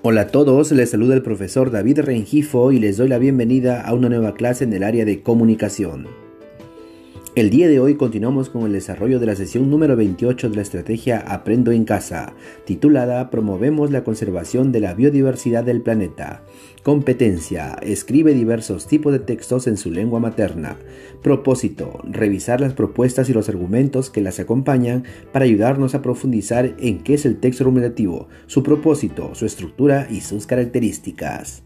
Hola a todos, les saluda el profesor David Rengifo y les doy la bienvenida a una nueva clase en el área de comunicación. El día de hoy continuamos con el desarrollo de la sesión número 28 de la estrategia Aprendo en Casa, titulada Promovemos la conservación de la biodiversidad del planeta. Competencia: escribe diversos tipos de textos en su lengua materna. Propósito: revisar las propuestas y los argumentos que las acompañan para ayudarnos a profundizar en qué es el texto argumentativo, su propósito, su estructura y sus características.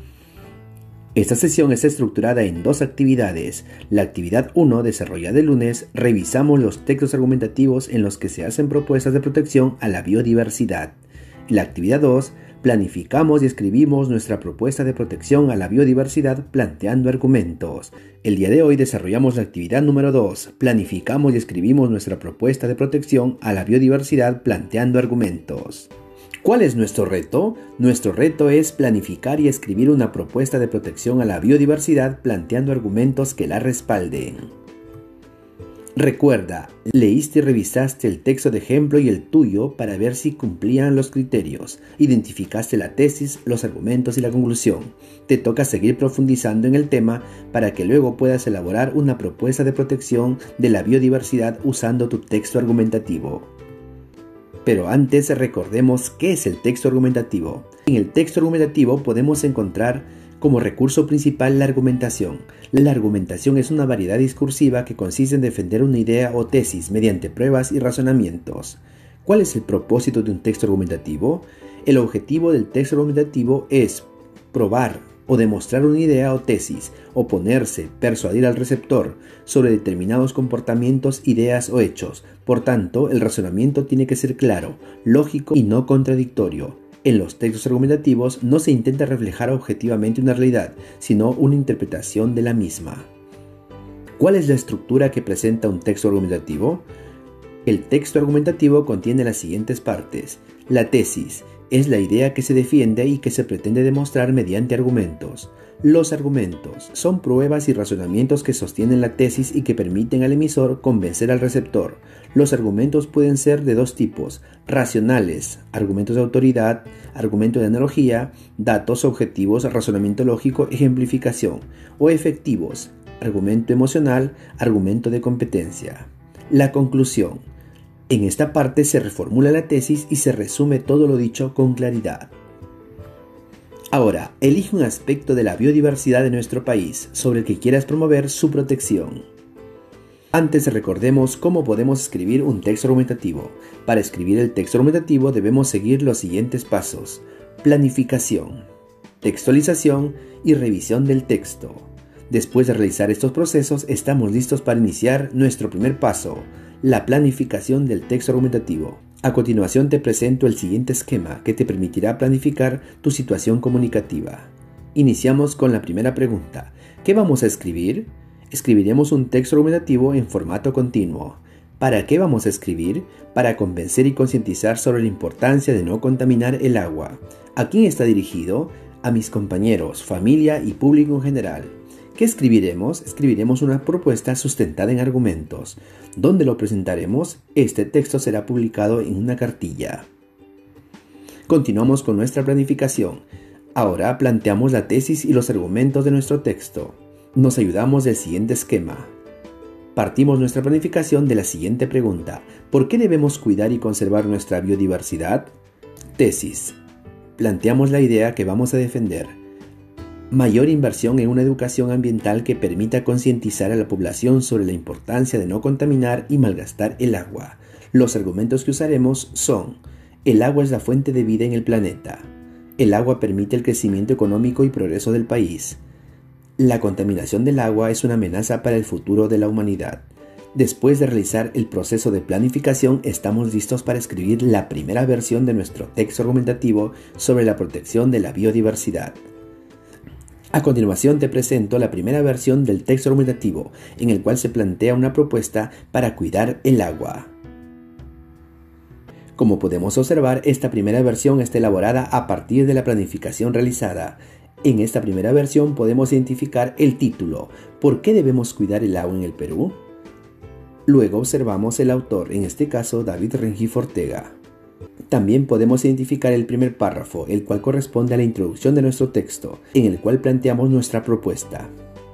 Esta sesión está estructurada en dos actividades. La actividad 1, desarrollada el lunes, revisamos los textos argumentativos en los que se hacen propuestas de protección a la biodiversidad. Y la actividad 2, planificamos y escribimos nuestra propuesta de protección a la biodiversidad planteando argumentos. El día de hoy desarrollamos la actividad número 2, planificamos y escribimos nuestra propuesta de protección a la biodiversidad planteando argumentos. ¿Cuál es nuestro reto? Nuestro reto es planificar y escribir una propuesta de protección a la biodiversidad planteando argumentos que la respalden. Recuerda, leíste y revisaste el texto de ejemplo y el tuyo para ver si cumplían los criterios. Identificaste la tesis, los argumentos y la conclusión. Te toca seguir profundizando en el tema para que luego puedas elaborar una propuesta de protección de la biodiversidad usando tu texto argumentativo. Pero antes recordemos qué es el texto argumentativo. En el texto argumentativo podemos encontrar como recurso principal la argumentación. La argumentación es una variedad discursiva que consiste en defender una idea o tesis mediante pruebas y razonamientos. ¿Cuál es el propósito de un texto argumentativo? El objetivo del texto argumentativo es probar o demostrar una idea o tesis, oponerse, persuadir al receptor sobre determinados comportamientos, ideas o hechos. Por tanto, el razonamiento tiene que ser claro, lógico y no contradictorio. En los textos argumentativos no se intenta reflejar objetivamente una realidad, sino una interpretación de la misma. ¿Cuál es la estructura que presenta un texto argumentativo? El texto argumentativo contiene las siguientes partes. La tesis es la idea que se defiende y que se pretende demostrar mediante argumentos. Los argumentos son pruebas y razonamientos que sostienen la tesis y que permiten al emisor convencer al receptor. Los argumentos pueden ser de dos tipos: racionales, argumentos de autoridad, argumento de analogía, datos objetivos, razonamiento lógico, ejemplificación, o efectivos, argumento emocional, argumento de competencia. La conclusión: en esta parte se reformula la tesis y se resume todo lo dicho con claridad. Ahora, elige un aspecto de la biodiversidad de nuestro país sobre el que quieras promover su protección. Antes recordemos cómo podemos escribir un texto argumentativo. Para escribir el texto argumentativo debemos seguir los siguientes pasos: planificación, textualización y revisión del texto. Después de realizar estos procesos, estamos listos para iniciar nuestro primer paso: la planificación del texto argumentativo. A continuación te presento el siguiente esquema que te permitirá planificar tu situación comunicativa. Iniciamos con la primera pregunta. ¿Qué vamos a escribir? Escribiremos un texto argumentativo en formato continuo. ¿Para qué vamos a escribir? Para convencer y concientizar sobre la importancia de no contaminar el agua. ¿A quién está dirigido? A mis compañeros, familia y público en general. ¿Qué escribiremos? Escribiremos una propuesta sustentada en argumentos. ¿Dónde lo presentaremos? Este texto será publicado en una cartilla. Continuamos con nuestra planificación. Ahora planteamos la tesis y los argumentos de nuestro texto. Nos ayudamos del siguiente esquema. Partimos nuestra planificación de la siguiente pregunta: ¿por qué debemos cuidar y conservar nuestra biodiversidad? Tesis. Planteamos la idea que vamos a defender. Mayor inversión en una educación ambiental que permita concientizar a la población sobre la importancia de no contaminar y malgastar el agua. Los argumentos que usaremos son: el agua es la fuente de vida en el planeta. El agua permite el crecimiento económico y progreso del país. La contaminación del agua es una amenaza para el futuro de la humanidad. Después de realizar el proceso de planificación, estamos listos para escribir la primera versión de nuestro texto argumentativo sobre la protección de la biodiversidad. A continuación te presento la primera versión del texto argumentativo, en el cual se plantea una propuesta para cuidar el agua. Como podemos observar, esta primera versión está elaborada a partir de la planificación realizada. En esta primera versión podemos identificar el título: ¿por qué debemos cuidar el agua en el Perú? Luego observamos el autor, en este caso David Rengifo Ortega. También podemos identificar el primer párrafo, el cual corresponde a la introducción de nuestro texto, en el cual planteamos nuestra propuesta.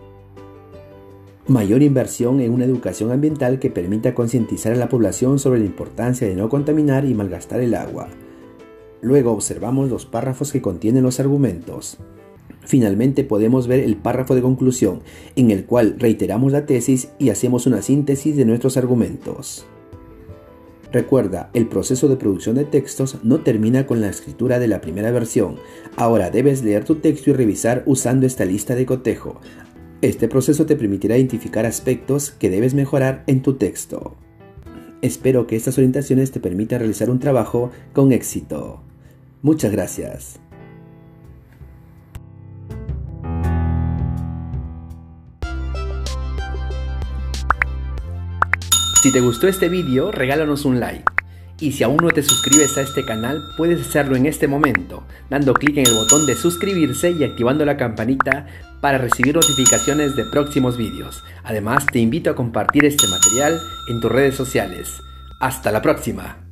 Mayor inversión en una educación ambiental que permita concientizar a la población sobre la importancia de no contaminar y malgastar el agua. Luego observamos los párrafos que contienen los argumentos. Finalmente podemos ver el párrafo de conclusión, en el cual reiteramos la tesis y hacemos una síntesis de nuestros argumentos. Recuerda, el proceso de producción de textos no termina con la escritura de la primera versión. Ahora debes leer tu texto y revisar usando esta lista de cotejo. Este proceso te permitirá identificar aspectos que debes mejorar en tu texto. Espero que estas orientaciones te permitan realizar un trabajo con éxito. Muchas gracias. Si te gustó este vídeo, regálanos un like. Y si aún no te suscribes a este canal, puedes hacerlo en este momento, dando clic en el botón de suscribirse y activando la campanita para recibir notificaciones de próximos vídeos. Además, te invito a compartir este material en tus redes sociales. ¡Hasta la próxima!